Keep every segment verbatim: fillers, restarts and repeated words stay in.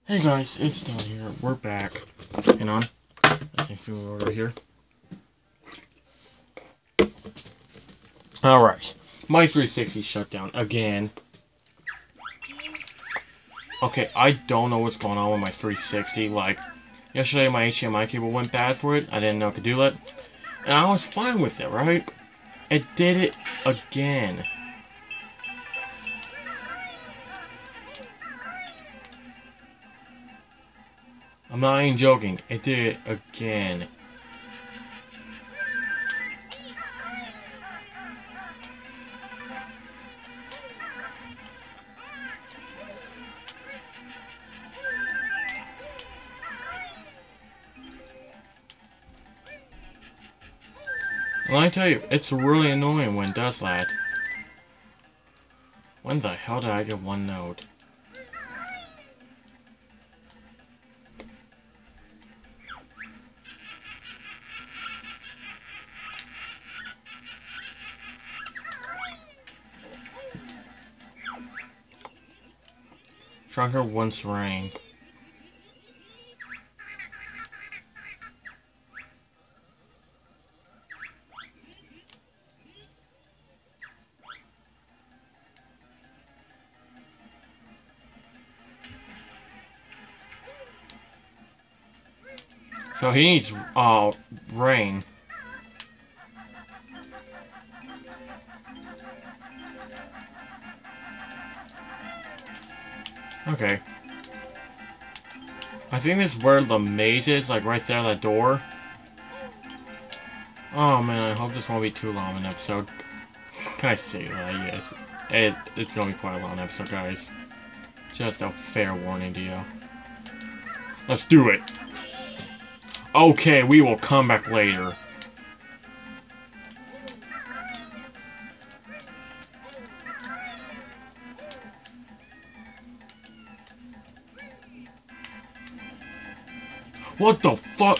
Hey guys, it's Don here. We're back. Hang on. Let's see food order here. Alright. My three sixty shut down again. Okay, I don't know what's going on with my three sixty. Like, yesterday my H D M I cable went bad for it. I didn't know it could do that. And I was fine with it, right? It did it again. I'm not even joking. It did it again. And let me tell you, it's really annoying when it does that. When the hell did I get one node? Trunker wants rain. So he needs uh rain. Okay. I think this is where the maze is, like right there, that door. Oh man, I hope this won't be too long an episode. Can I say that? Yes. It, it's gonna be quite a long episode, guys. Just a fair warning to you. Let's do it! Okay, we will come back later. What the fuck?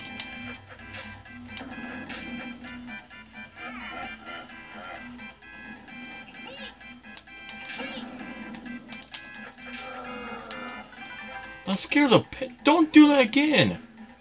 That scared the pit. Don't do that again!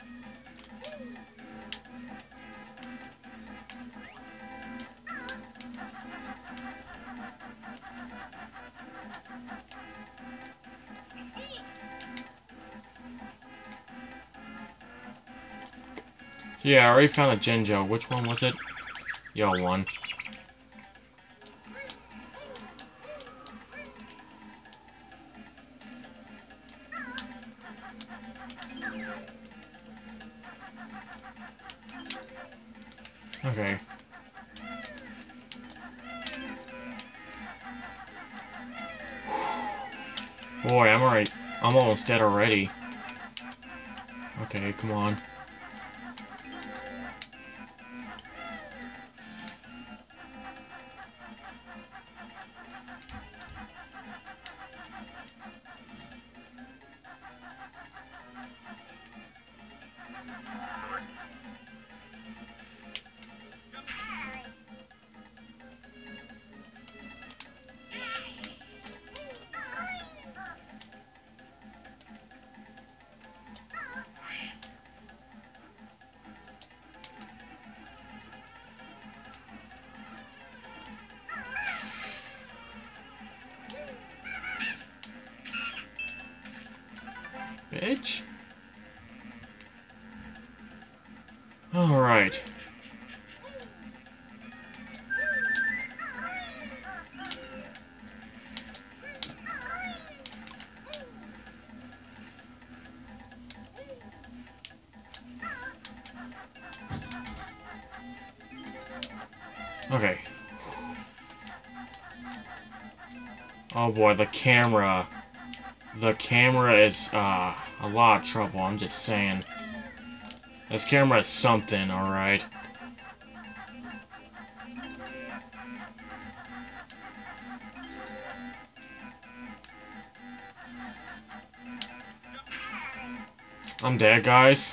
Yeah, I already found a Jinjo. Which one was it? Yo, one. Okay. Boy, I'm alright. I'm almost dead already. Okay, come on. Bitch. Alright. Okay. Oh boy, the camera. The camera is, uh, a lot of trouble, I'm just saying. This camera is something, alright? I'm dead, guys.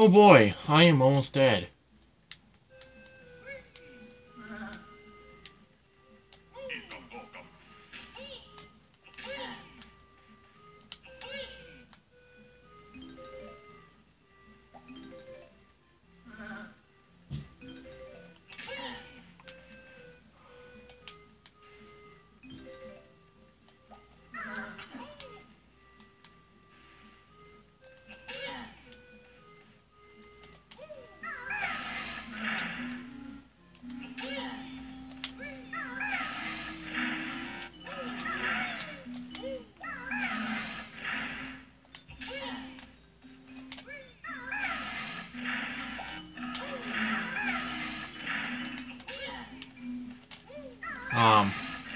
Oh boy, I am almost dead. Um.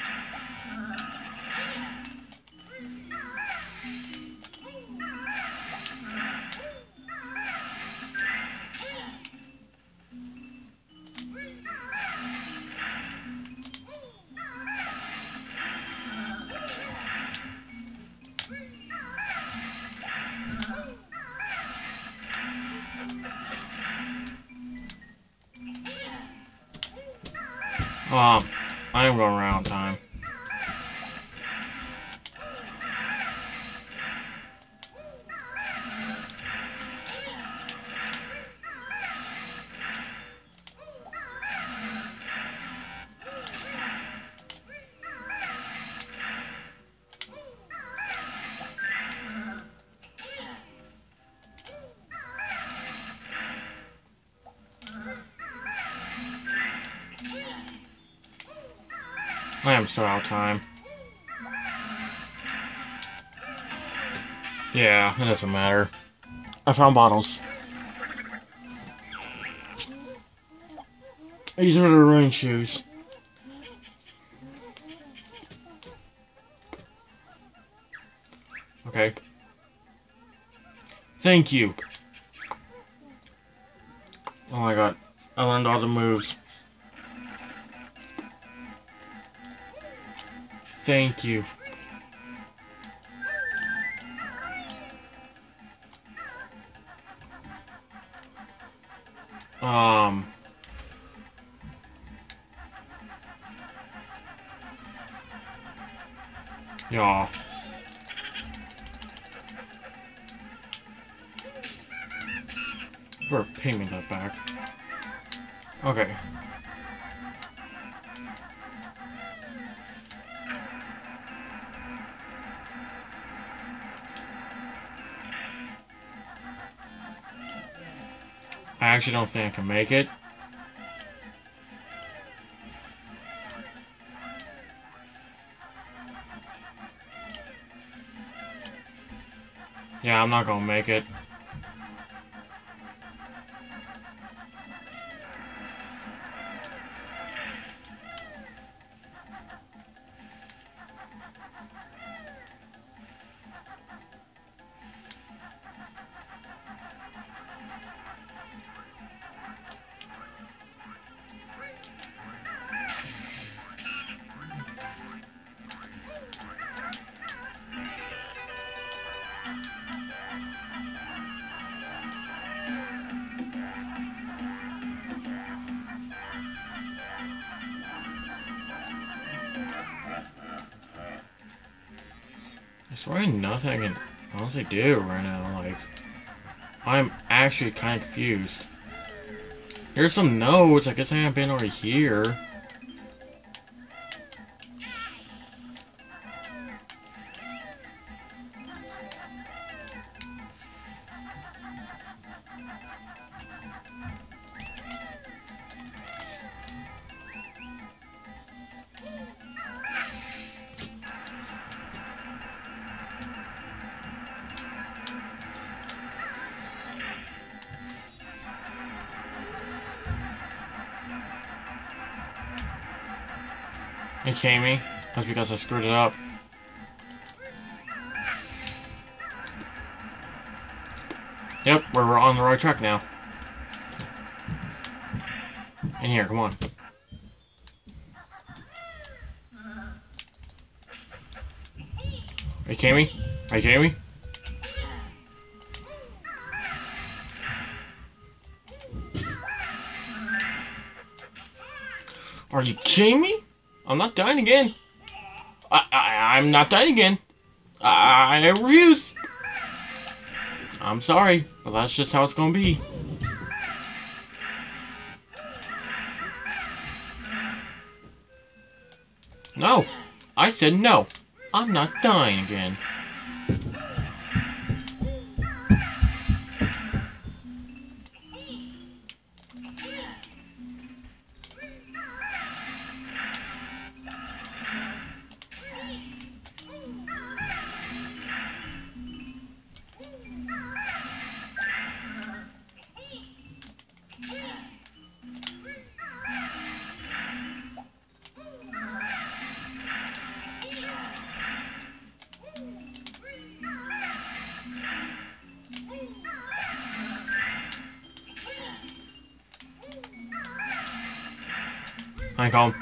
Um, I am going around time. I am so out of time. Yeah, it doesn't matter. I found bottles. These are the rain shoes. Okay. Thank you. Oh my god. I learned all the moves. Thank you. Um. Yeah. Better pay me that back. Okay. I actually don't think I can make it. Yeah, I'm not gonna make it. There's really nothing I can honestly do right now. Like, I'm actually kind of confused. Here's some notes. I guess I haven't been over here. Hey, Kami. That's because I screwed it up. Yep, we're on the right track now. In here, come on. Hey, Kami? Hey, Kami? Are you kidding me? I'm not dying again. I, I, I'm not dying again. I, I refuse. I'm sorry, but that's just how it's gonna be. No, I said no. I'm not dying again. Honeycomb.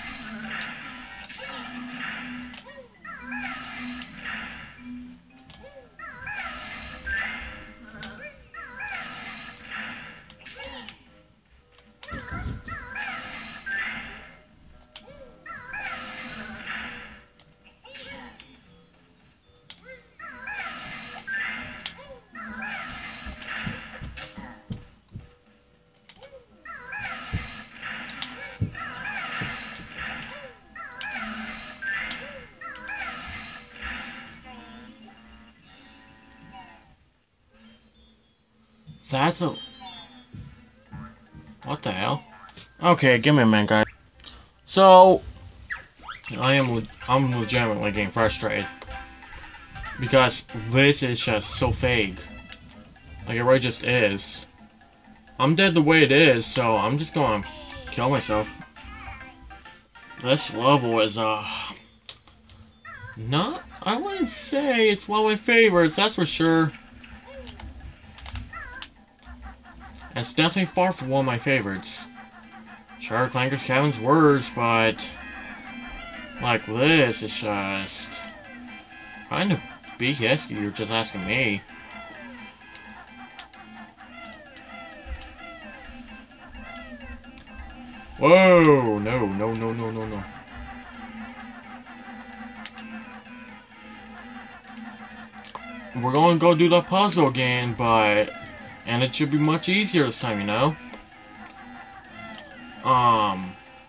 That's a... What the hell? Okay, give me a minute, guys. So, I am le I'm legitimately getting frustrated. Because this is just so vague. Like, it really just is. I'm dead the way it is, so I'm just gonna kill myself. This level is, uh... not... I wouldn't say it's one of my favorites, that's for sure. It's definitely far from one of my favorites. Sure, Clanker's Cabin's worse, but... like this, it's just... kind of B S, you're just asking me. Whoa! No, no, no, no, no, no. We're gonna go do the puzzle again, but... and it should be much easier this time, you know? Um...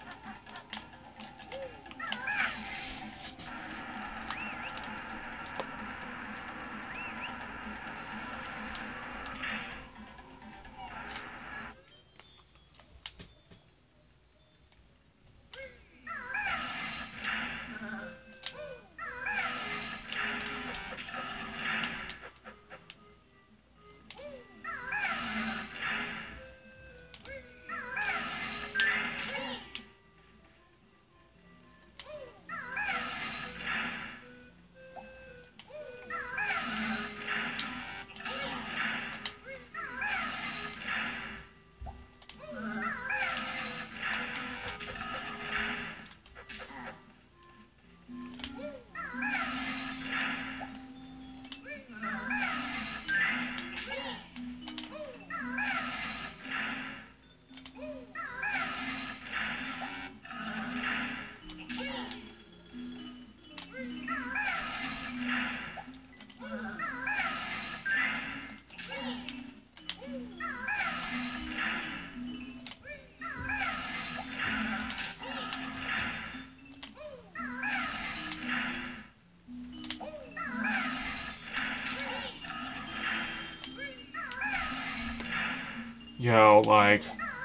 Yo, like...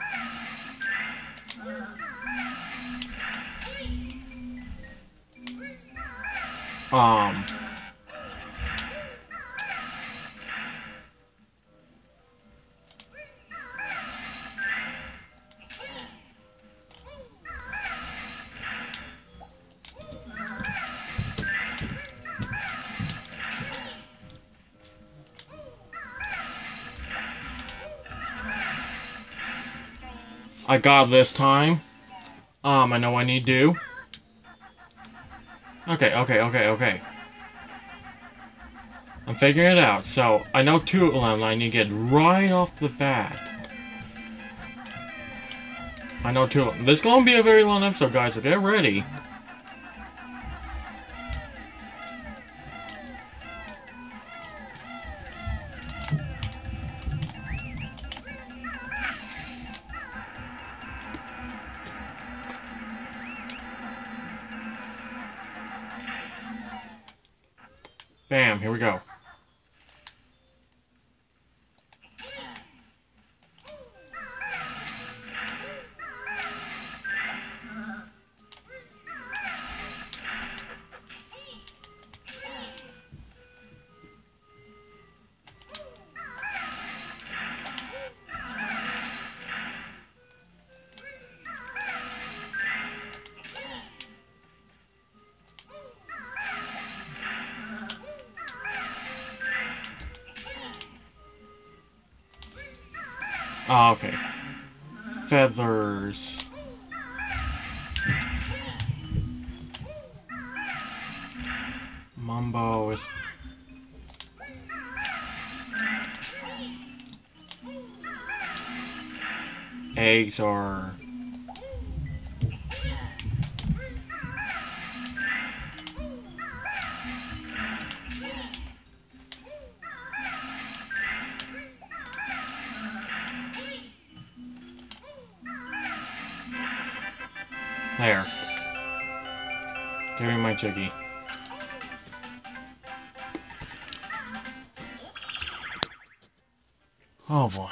Um... I got this time. Um, I know what I need to do. Okay, okay, okay, okay. I'm figuring it out. So, I know two of them I need to get right off the bat. I know too. This is gonna be a very long episode, guys, so get ready. Bam, here we go. Oh, okay. Feathers. Mumbo is... Eggs are... There. Give me my Jiggy. Oh boy.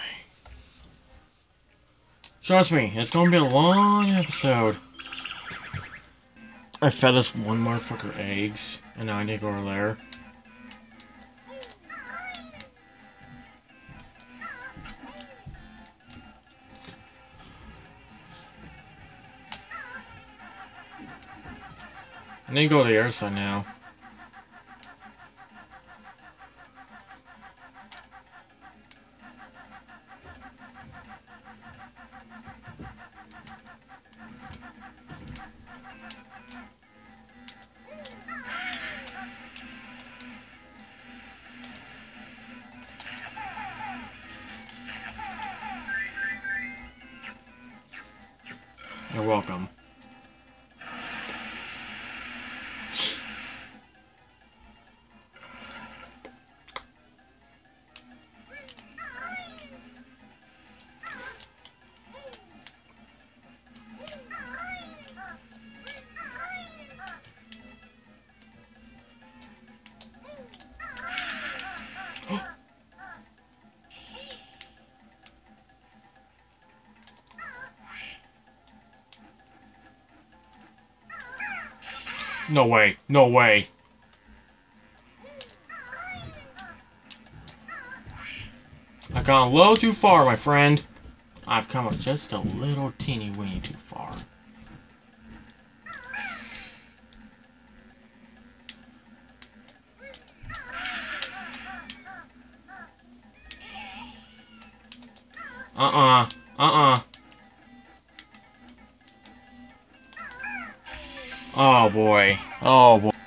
Trust me, it's gonna be a long episode. I fed this one motherfucker eggs, and now I need to go over there. I need to go to the air side now. You're welcome. No way. No way. I've gone a little too far, my friend. I've come just a little teeny weeny too far. Uh-uh. Uh-uh. Oh boy. Oh boy.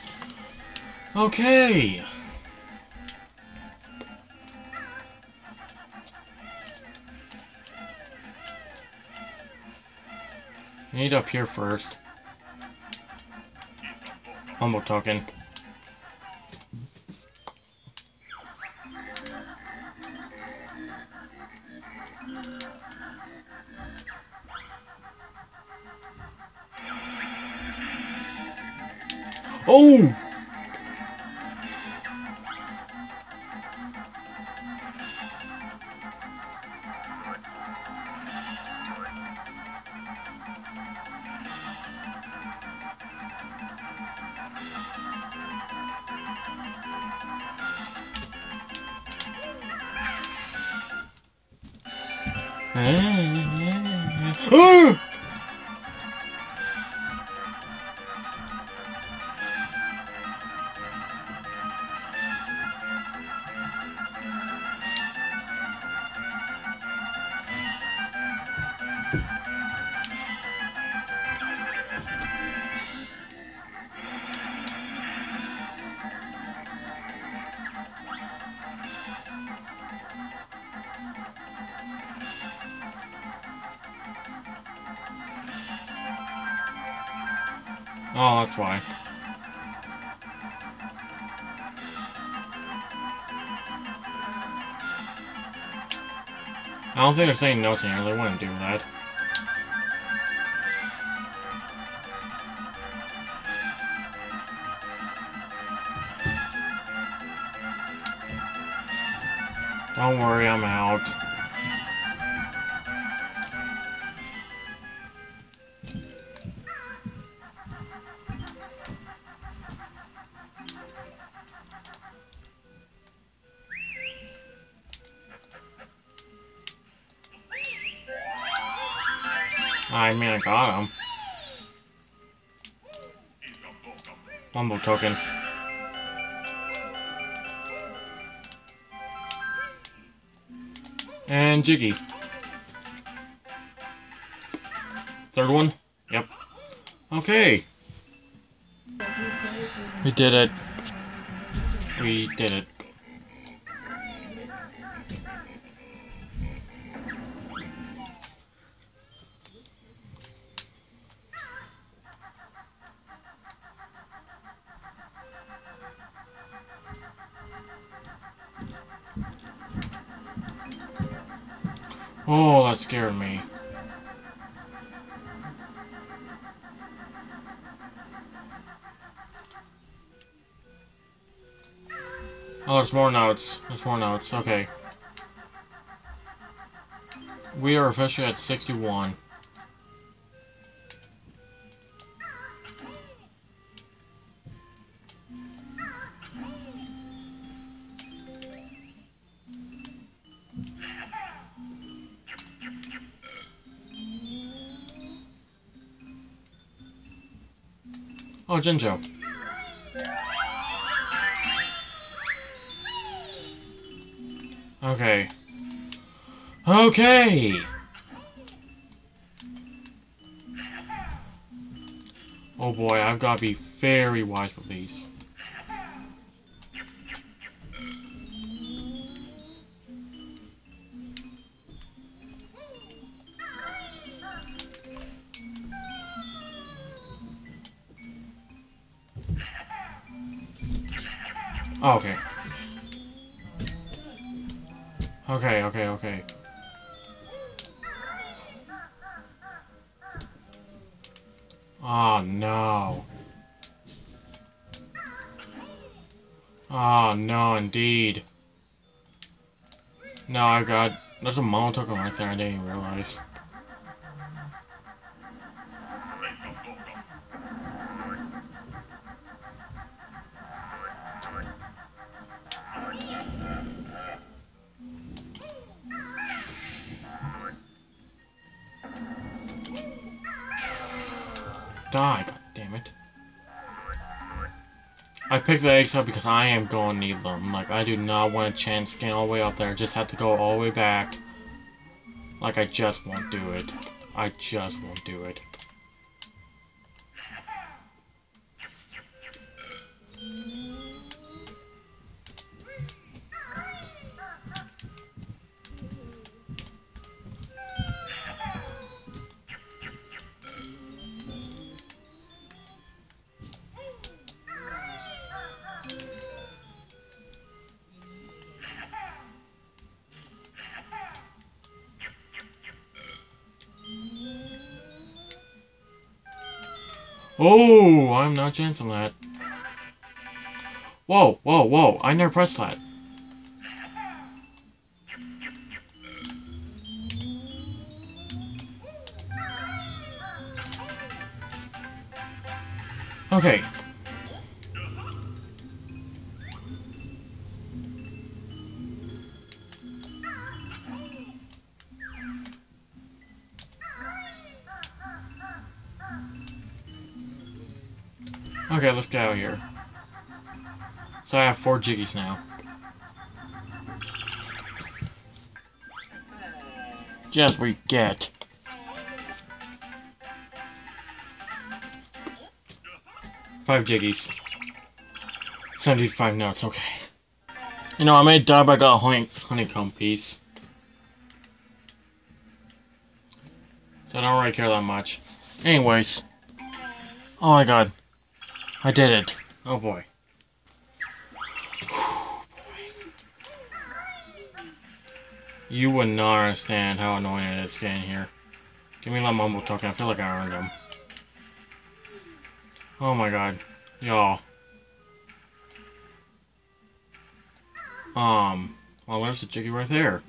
Okay. Need up here first. Humble token. Oh! Ah! Oh, that's why. I don't think they're saying no singer. They wouldn't do that. Don't worry, I'm out. I mean, I got him. One more token. And Jiggy. Third one? Yep. Okay. We did it. We did it. Oh, that scared me. Oh, there's more notes. There's more notes. Okay. We are officially at sixty-one. Oh, Jinjo. Okay. Okay! Oh boy, I've got to be very wise with these. Oh, okay. Okay, okay, okay. Oh, no. Oh, no, indeed. No, I got... There's a mono token right there I didn't even realize. Die, god damn it. I picked the eggs up because I am going to need them. Like, I do not want a chance getting all the way up there. Just have to go all the way back. Like, I just won't do it. I just won't do it. Oh, I'm not chancing that. Whoa, whoa, whoa, I never pressed that. Okay. Okay, let's get out of here. So I have four Jiggies now. Just we get. Five Jiggies. seventy-five notes, okay. You know, I may die, but I got a honey honeycomb piece. So I don't really care that much. Anyways. Oh my god. I did it. Oh boy. You would not understand how annoying it is getting here. Give me that mumble token. I feel like I earned them. Oh my god. Y'all. Um. Well, there's the Jiggy right there.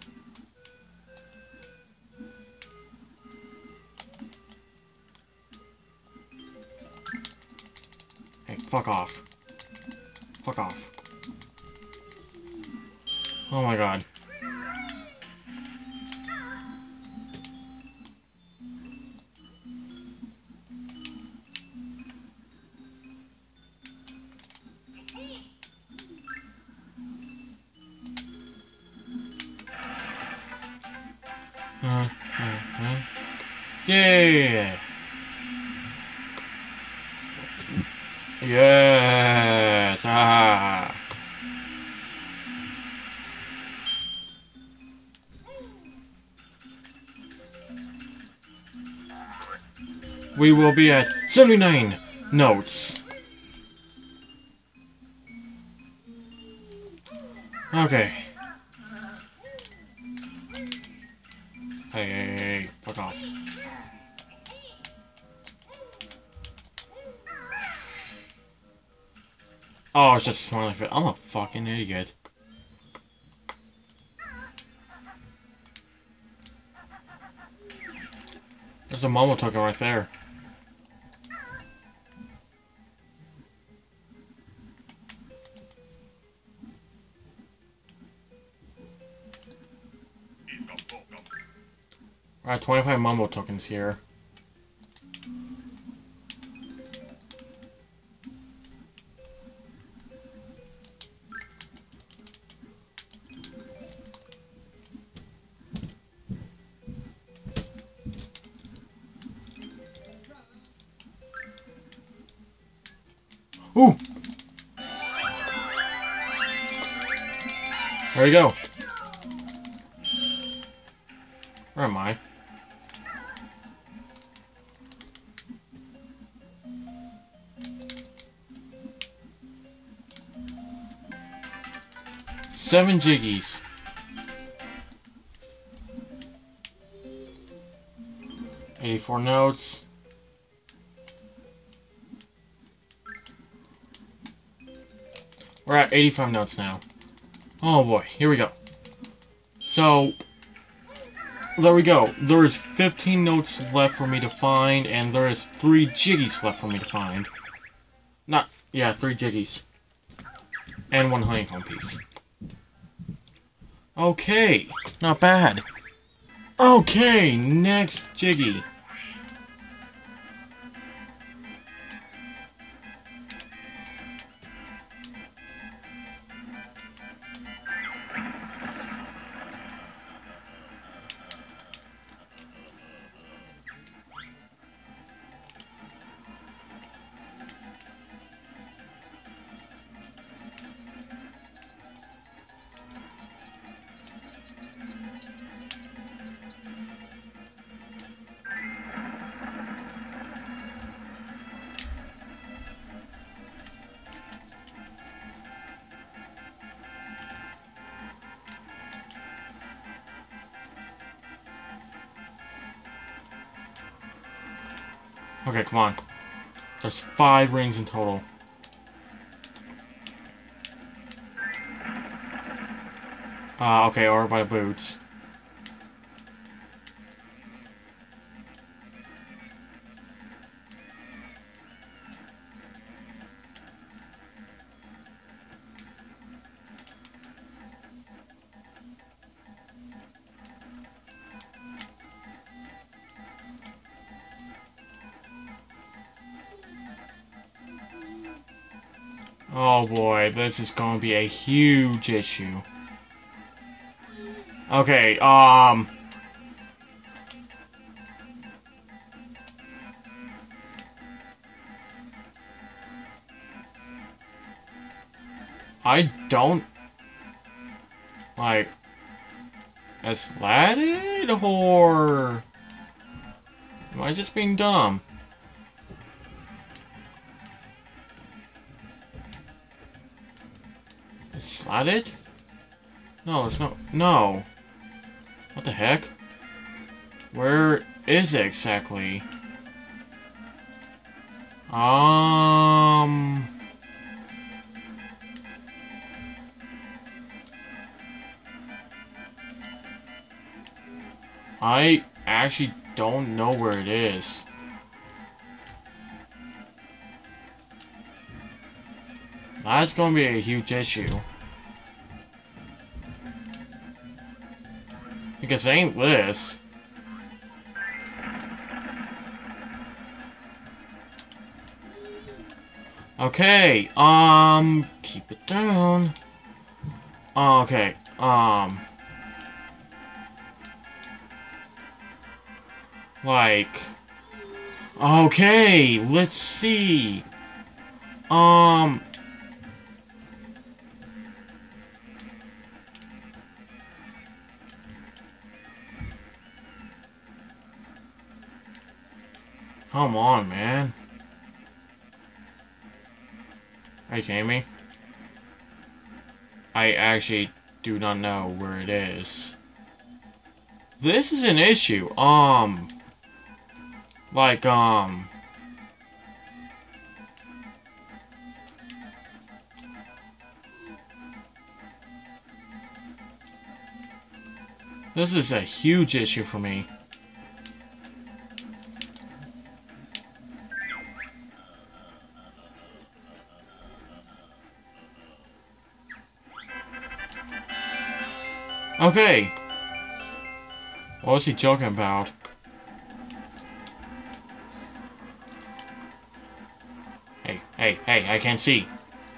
Hey, fuck off. Fuck off. Oh my god. Uh, uh, uh. Yeah. Yes. Ah. We will be at seventy-nine notes. Okay. Hey, hey, hey, hey, fuck off. Oh, it's just smiling fit. I'm a fucking idiot. There's a Momo token right there. Alright, twenty-five Momo tokens here. Ooh! There we go. Where am I? Seven Jiggies. eighty-four notes. We're at eighty-five notes now. Oh boy, here we go. So, there we go. There is fifteen notes left for me to find, and there is three Jiggies left for me to find. Not, yeah, three Jiggies. And one honeycomb piece. Okay, not bad. Okay, next Jiggy. Okay, come on. There's five rings in total. Ah, uh, okay, or by the boots. Oh boy, this is going to be a huge issue. Okay, um... I don't... Like... Is that it, or... Am I just being dumb? Is that it? No, it's not. No. What the heck? Where is it exactly? Um... I actually don't know where it is. That's gonna be a huge issue. Because it ain't this. Okay, um, keep it down. Okay, um... Like... Okay, let's see. Um... Come on, man. Are you kidding me? I actually do not know where it is. This is an issue. Um... Like, um... This is a huge issue for me. Okay. What was he joking about? Hey, hey, hey, I can't see.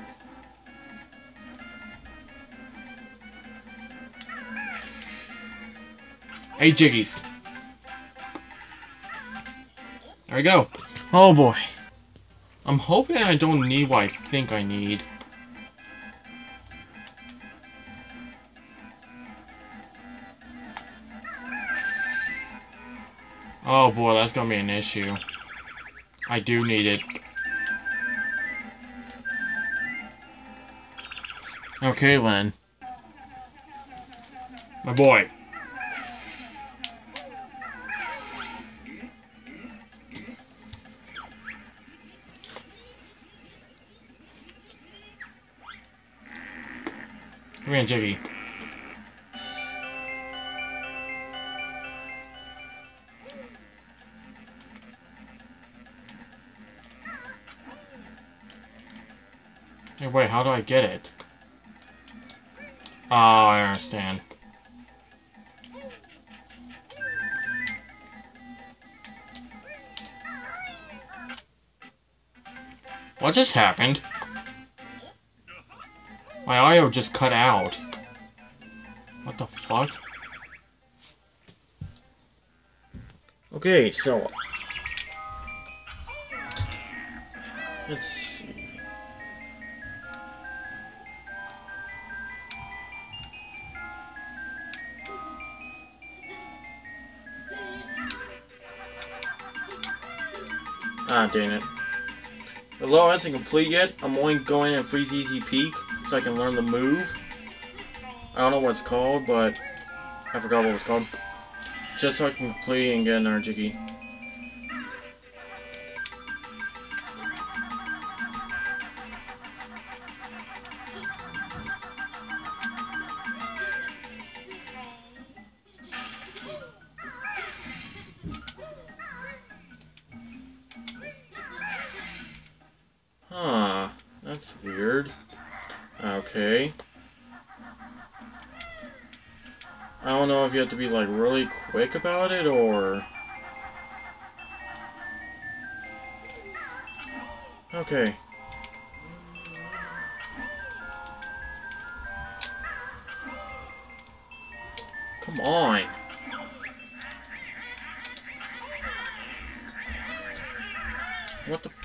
Hey, Jiggies. There we go. Oh boy. I'm hoping I don't need what I think I need. Oh boy, that's gonna be an issue. I do need it. Okay, Len. My boy. Come here, Jiggy. Hey, wait, how do I get it? Oh, I understand. What just happened? My audio just cut out. What the fuck? Okay, so... Let's see... Ah, dang it. The level hasn't complete yet. I'm only going in Freeze Easy Peak so I can learn the move. I don't know what it's called, but I forgot what it's called. Just so I can complete and get another Jiggy. Huh, that's weird. Okay. I don't know if you have to be like really quick about it or... Okay. Come on. What the...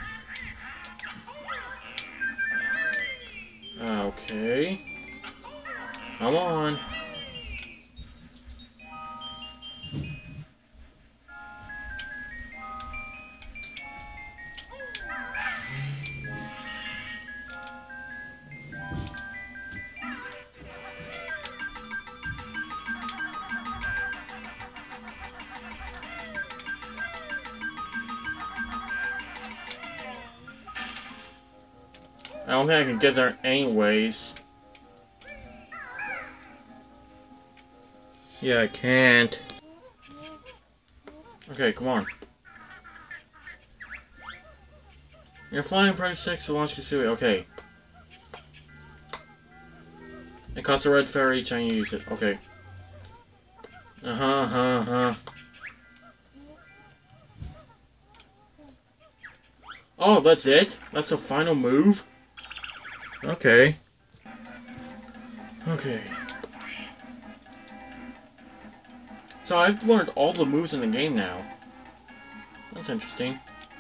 Okay. Come on. I don't think I can get there anyways. Yeah, I can't. Okay, come on. You're flying Price six to launch Kasui. Okay. It costs a red ferry each time you use it. Okay. Uh-huh, uh-huh, uh-huh. Oh, that's it? That's the final move? Okay. Okay. So I've learned all the moves in the game now. That's interesting.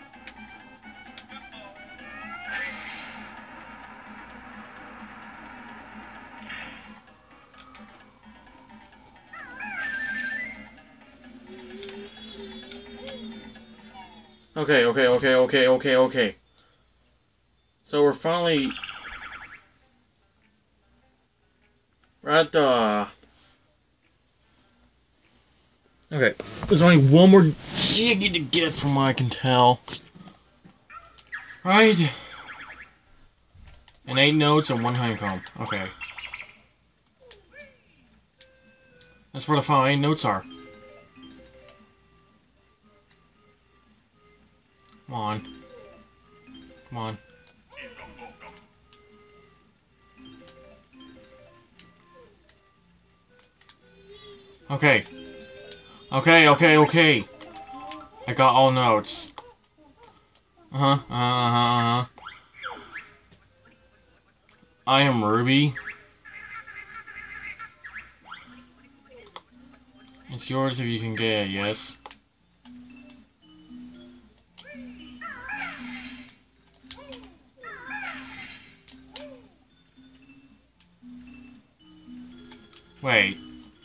Okay, okay, okay, okay, okay, okay. So we're finally... We're at the... Okay, there's only one more jiggy to get from what I can tell. Right? And eight notes and one honeycomb. Okay. That's where the final eight notes are. Come on. Come on. Okay. Okay, okay, okay. I got all notes. Uh-huh, uh-huh, uh-huh. I am Ruby. It's yours if you can get it, yes. Wait.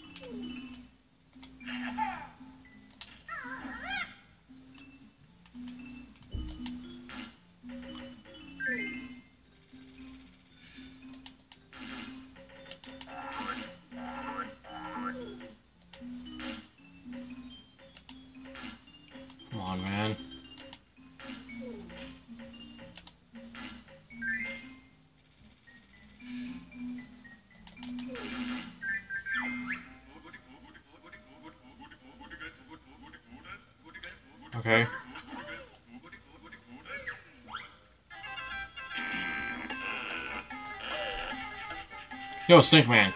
Come on, man. Okay. Yo, Snake Man.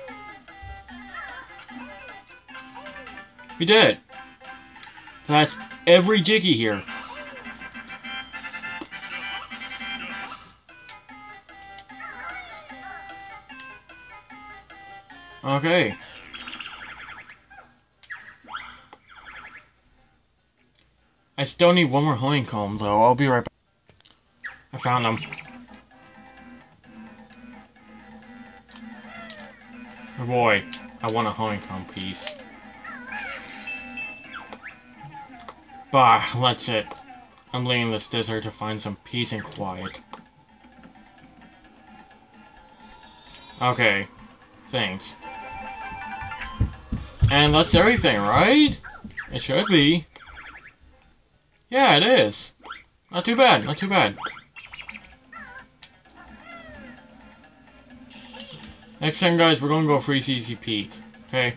We did it. That's every Jiggy here. Okay. I still need one more honeycomb, though. I'll be right back. I found them. Oh boy, I want a honeycomb piece. Bah, that's it. I'm leaving this desert to find some peace and quiet. Okay. Thanks. And that's everything, right? It should be. Yeah, it is. Not too bad, not too bad. Next time, guys, we're gonna go Free C C Peak. Okay?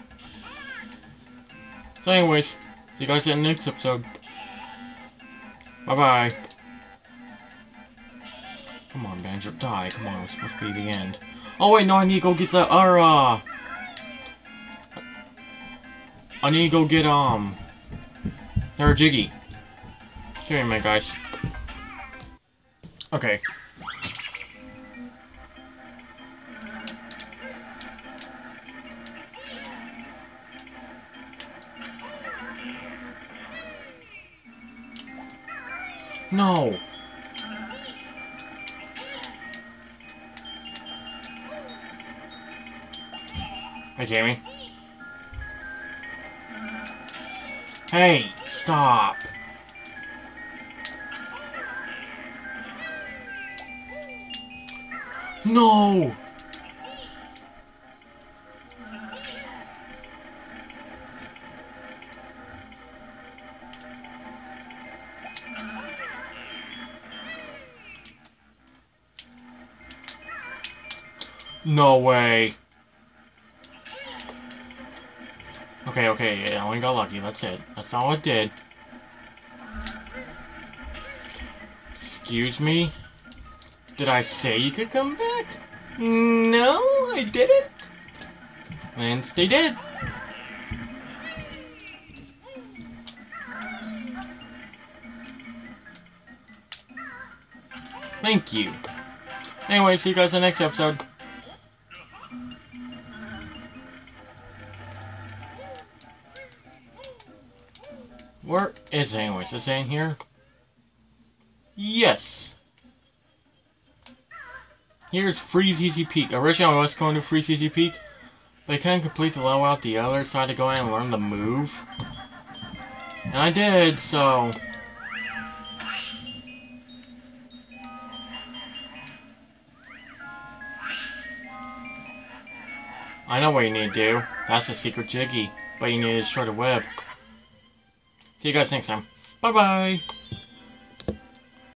So anyways, see you guys in the next episode. Bye-bye. Come on, Banjo, die. Come on, it's supposed to be the end. Oh wait, no, I need to go get the, uh, I need to go get, um, their Jiggy. Give me a minute, guys. Okay. No! Hey, Jamie. Hey, stop! No! No way. Okay, okay, I only got lucky. That's it. That's all it did. Excuse me? Did I say you could come back? No, I didn't. And they did. Thank you. Anyway, see you guys in the next episode. Where is it anyways? Is it in here? Yes. Here's Freezeezy Peak. Originally I was going to Freezeezy Peak, but I couldn't complete the level out the other, so I had to go in and learn the move. And I did, so... I know what you need to do. That's a secret Jiggy, but you need to destroy the web. See you guys next time. Bye-bye!